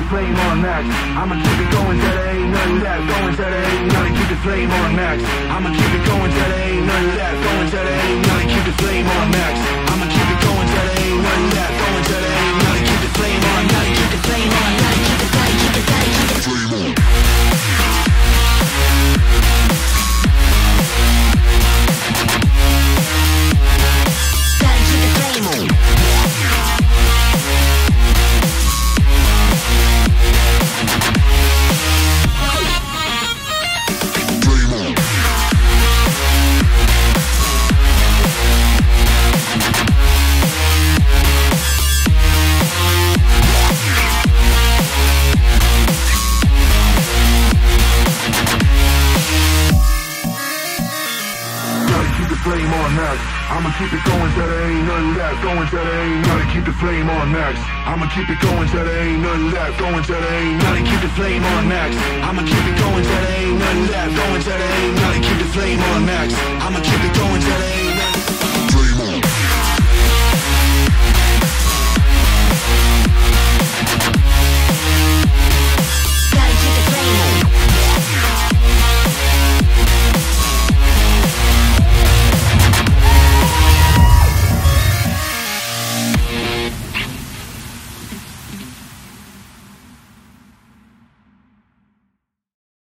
flame on max. I'ma keep it going till there ain't none left. Going till there ain't none. Keep the flame on max. I'ma keep it going till there ain't none left. Going till there ain't none. Keep the flame on max. I'ma keep it going till there ain't none left. Going till there ain't none. Keep the flame on. Gotta keep the flame on. Gotta keep it. Gotta keep it. Gotta keep the flame on. Gotta keep the flame on. Flame on max. I'ma keep it going till there ain't none left. Going till there ain't none. Keep the flame on max. I'ma keep it going till there ain't none left. Going till there ain't none. Keep the flame on max. I'ma keep it going till there ain't none left. Going till there ain't none. Keep the flame on max. I'ma keep it going till there